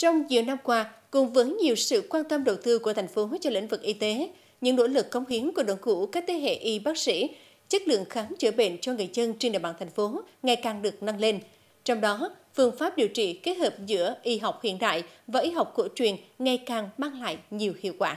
Trong nhiều năm qua, cùng với nhiều sự quan tâm đầu tư của thành phố cho lĩnh vực y tế, những nỗ lực cống hiến của đội ngũ các thế hệ y bác sĩ, chất lượng khám chữa bệnh cho người dân trên địa bàn thành phố ngày càng được nâng lên. Trong đó, phương pháp điều trị kết hợp giữa y học hiện đại và y học cổ truyền ngày càng mang lại nhiều hiệu quả.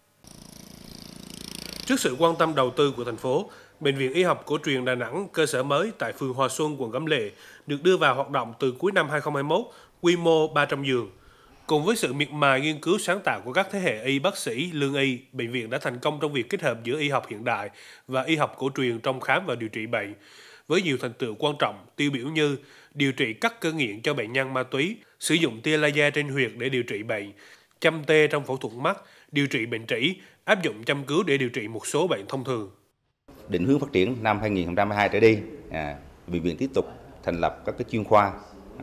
Trước sự quan tâm đầu tư của thành phố, Bệnh viện Y học cổ truyền Đà Nẵng, cơ sở mới tại phường Hòa Xuân, quận Cẩm Lệ, được đưa vào hoạt động từ cuối năm 2021, quy mô 300 giường. Cùng với sự miệt mài nghiên cứu sáng tạo của các thế hệ y bác sĩ, lương y, bệnh viện đã thành công trong việc kết hợp giữa y học hiện đại và y học cổ truyền trong khám và điều trị bệnh, với nhiều thành tựu quan trọng tiêu biểu như điều trị cắt cơ nghiện cho bệnh nhân ma túy, sử dụng tia laser trên huyệt để điều trị bệnh, châm tê trong phẫu thuật mắt, điều trị bệnh trĩ, áp dụng châm cứu để điều trị một số bệnh thông thường. Định hướng phát triển năm 2022 trở đi, bệnh viện tiếp tục thành lập các cái chuyên khoa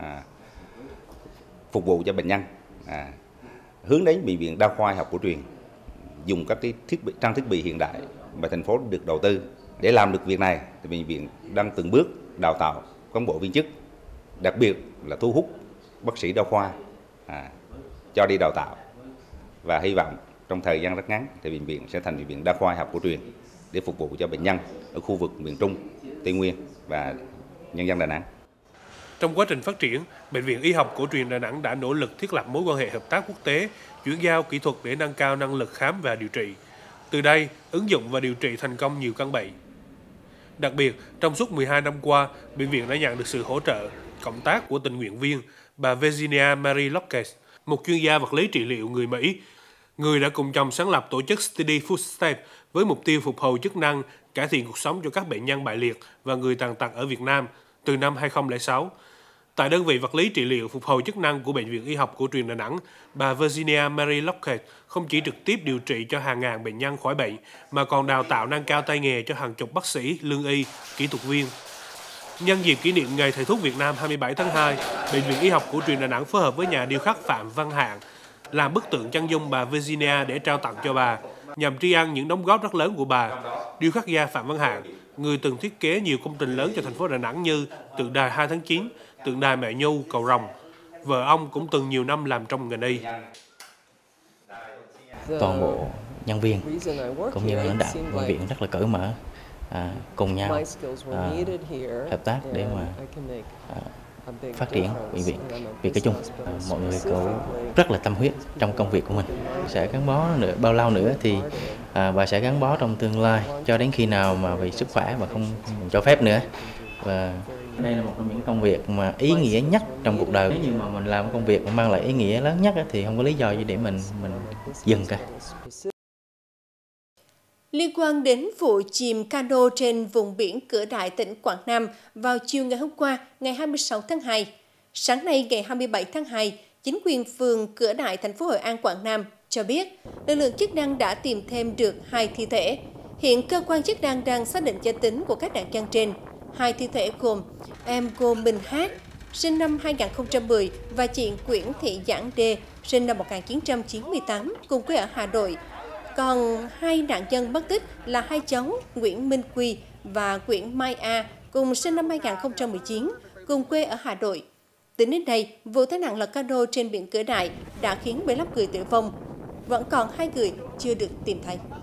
phục vụ cho bệnh nhân, hướng đến bệnh viện đa khoa y học cổ truyền, dùng các cái trang thiết bị hiện đại mà thành phố được đầu tư. Để làm được việc này, thì bệnh viện đang từng bước đào tạo cán bộ viên chức, đặc biệt là thu hút bác sĩ đa khoa cho đi đào tạo, và hy vọng trong thời gian rất ngắn thì bệnh viện sẽ thành bệnh viện đa khoa y học cổ truyền để phục vụ cho bệnh nhân ở khu vực miền Trung, Tây Nguyên và nhân dân Đà Nẵng. Trong quá trình phát triển, Bệnh viện Y học cổ truyền Đà Nẵng đã nỗ lực thiết lập mối quan hệ hợp tác quốc tế, chuyển giao kỹ thuật để nâng cao năng lực khám và điều trị. Từ đây, ứng dụng và điều trị thành công nhiều căn bệnh. Đặc biệt, trong suốt 12 năm qua, bệnh viện đã nhận được sự hỗ trợ, cộng tác của tình nguyện viên bà Virginia Mary Lockett, một chuyên gia vật lý trị liệu người Mỹ, người đã cùng chồng sáng lập tổ chức Steady Footsteps với mục tiêu phục hồi chức năng, cải thiện cuộc sống cho các bệnh nhân bại liệt và người tàn tật ở Việt Nam từ năm 2006. Tại đơn vị vật lý trị liệu phục hồi chức năng của Bệnh viện Y học cổ truyền Đà Nẵng, bà Virginia Mary Lockett không chỉ trực tiếp điều trị cho hàng ngàn bệnh nhân khỏi bệnh, mà còn đào tạo nâng cao tay nghề cho hàng chục bác sĩ, lương y, kỹ thuật viên. Nhân dịp kỷ niệm Ngày Thầy thuốc Việt Nam 27 tháng 2, Bệnh viện Y học cổ truyền Đà Nẵng phối hợp với nhà điêu khắc Phạm Văn Hạng làm bức tượng chân dung bà Virginia để trao tặng cho bà, nhằm tri ân những đóng góp rất lớn của bà. Điêu khắc gia Phạm Văn Hạng, người từng thiết kế nhiều công trình lớn cho thành phố Đà Nẵng như tượng đài 2 tháng 9, tượng đài Mẹ Nhu, cầu Rồng. Vợ ông cũng từng nhiều năm làm trong ngành y. Toàn bộ nhân viên cũng như lãnh đạo bệnh viện rất là cởi mở, cùng nhau hợp tác để mà phát triển bệnh viện. Vì cái chung mọi người cũng rất là tâm huyết trong công việc của mình. Sẽ gắn bó nữa bao lâu nữa thì bà sẽ gắn bó trong tương lai cho đến khi nào mà vì sức khỏe mà không cho phép nữa. Và đây là một trong những công việc mà ý nghĩa nhất trong cuộc đời. Nếu như mà mình làm công việc mà mang lại ý nghĩa lớn nhất thì không có lý do gì để mình dừng cả. Liên quan đến vụ chìm cano trên vùng biển Cửa Đại, tỉnh Quảng Nam vào chiều ngày hôm qua, ngày 26 tháng 2, sáng nay ngày 27 tháng 2, chính quyền phường Cửa Đại, thành phố Hội An, Quảng Nam cho biết lực lượng chức năng đã tìm thêm được 2 thi thể. Hiện cơ quan chức năng đang xác định giới tính của các nạn nhân trên. 2 thi thể gồm em Ngô Minh Hát, sinh năm 2010 và chị Nguyễn Thị Giảng Đê, sinh năm 1998, cùng quê ở Hà Nội. Còn 2 nạn nhân mất tích là 2 cháu Nguyễn Minh Quy và Nguyễn Mai A, cùng sinh năm 2019, cùng quê ở Hà Nội. Tính đến nay, vụ tai nạn lật cano trên biển Cửa Đại đã khiến 15 người tử vong. Vẫn còn 2 người chưa được tìm thấy.